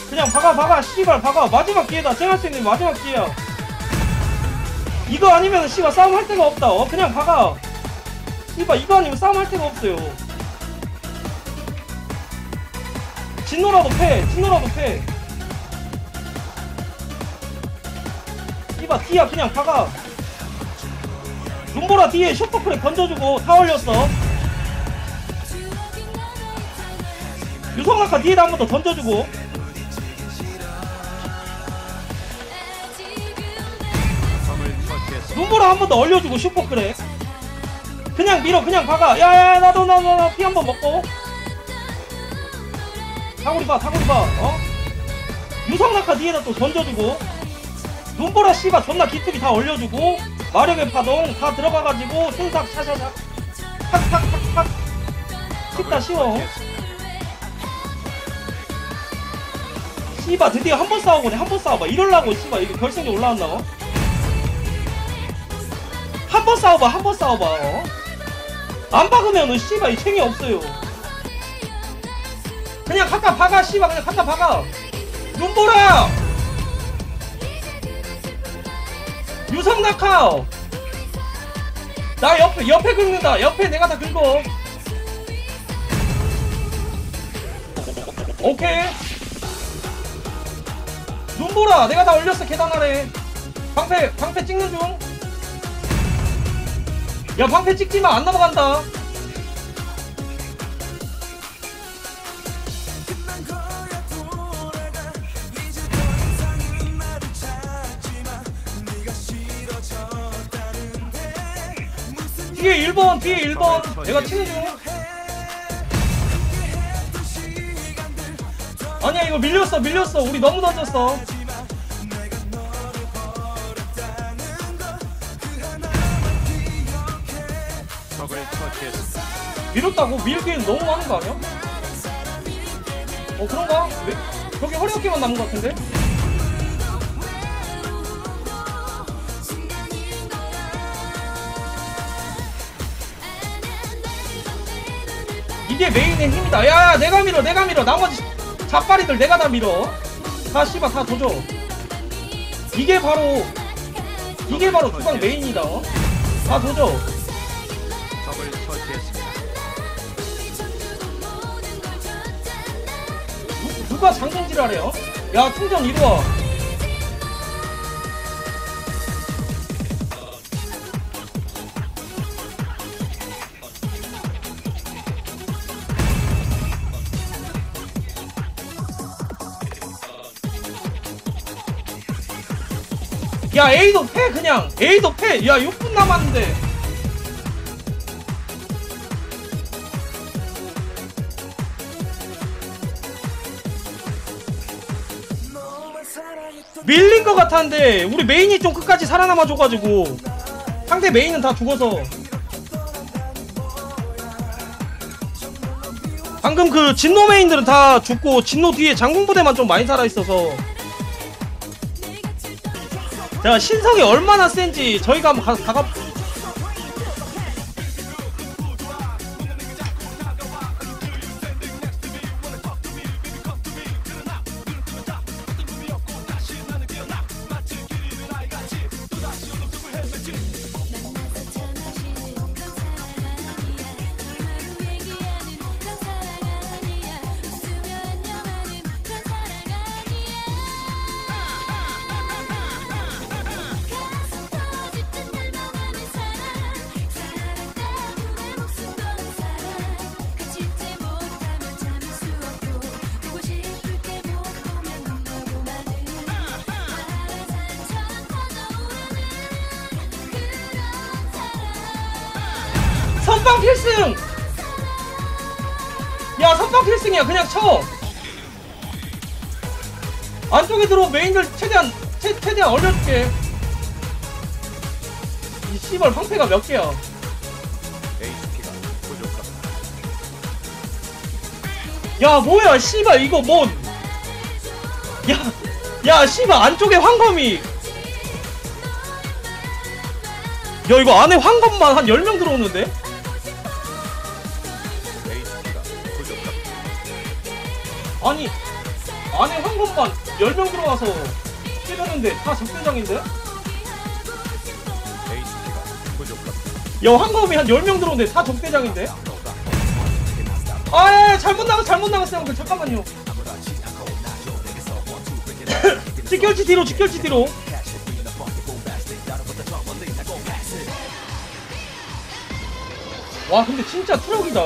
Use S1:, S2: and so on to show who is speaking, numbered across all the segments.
S1: 그냥 박아 씨발 박아. 마지막 기회다. 쟁할 수 있는 마지막 기회야. 이거 아니면 씨발 싸움 할 데가 없다. 그냥 박아. 씨발 이거 아니면 싸움 할 데가 없어요. 진노라도 패. 씨발 뒤야 그냥 박아. 눈보라 뒤에 슈퍼크랙 던져주고 다 올렸어. 유성낙하 뒤에다 한 번 더 던져주고. 눈보라 한 번 더 올려주고 슈퍼크랙. 그냥 밀어 그냥 박아. 야야 나도 피 한 번 먹고. 사거리 봐 유성낙하 뒤에다 또 던져주고. 눈보라 씨발 존나 기특이 다 올려주고. 마력의 파동 다 들어가가지고 순삭 샤샤샥 탁탁탁탁. 쉽다 쉬워. 씨발 드디어 한 번 싸워보네. 한 번 싸워봐. 이럴라고 씨발 이거 결승에 올라왔나. 한 번 싸워봐. 안 박으면은 씨발 이 챙이 없어요. 그냥 갖다 박아 씨발. 그냥 갖다 박아. 눈보라 유성낙하 나 옆에 긁는다. 옆에 내가 다 긁어. 오케이. 눈보라 내가 다 올렸어. 계단 아래 방패 찍는 중. 야 방패 찍지마. 안 넘어간다. 뒤에 1번 내가 치는 중. 아니야 이거 밀렸어. 우리 너무 던졌어. 밀었다고? 밀기엔 너무 많은 거 아니야? 그런가? 저기 허리 어깨만 남은 거 같은데? 이게 메인의 힘이다. 야 내가 밀어. 나머지 잡바리들 내가 다 밀어. 다 씨발 다 도줘. 이게 바로 주방 메인이다. 다 도줘. 누가 장성질하래요? 야 충전 이리와. 야 A도 패. 그냥 A도 패. 야 6분 남았는데. 밀린 것 같았는데 우리 메인이 좀 끝까지 살아남아줘가지고 상대 메인은 다 죽어서. 방금 그 진노 메인들은 다 죽고 진노 뒤에 장궁부대만 좀 많이 살아있어서. 자 신성이 얼마나 센지 저희가 한번 가가. 선빵 필승! 야 선빵 필승이야. 그냥 쳐. 안쪽에 들어온 메인들 최대한 얼려줄게. 이 씨발 방패가 몇 개야. 야 뭐야 씨발 이거 뭐. 야 씨발 안쪽에 황검이. 야 이거 안에 황검만 한 10명 들어오는데? 안에 황금만 10명 들어와서 때렸는데 다 적대장인데? 야 황금이 한 10명 들어오는데 다 적대장인데? 아예 잘못 나갔어요 형들. 잠깐만요. 직결치 뒤로. 와 근데 진짜 트럭이다.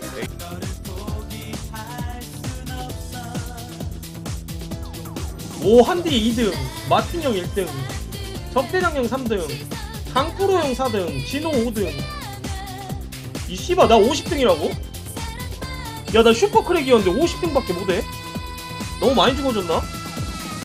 S1: 오 한디 2등, 마틴형 1등, 적대장형 3등, 강프로형 4등, 진호 5등. 이 씨발 나 50등이라고? 야 나 슈퍼크랙이었는데 50등밖에 못해? 너무 많이 죽어줬나?